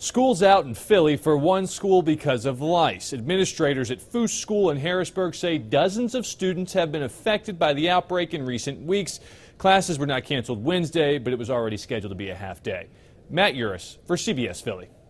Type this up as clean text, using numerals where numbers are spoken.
School's out in Philly for one school because of lice. Administrators at Foose School in Harrisburg say dozens of students have been affected by the outbreak in recent weeks. Classes were not canceled Wednesday, but it was already scheduled to be a half day. Matt Yurus for CBS Philly.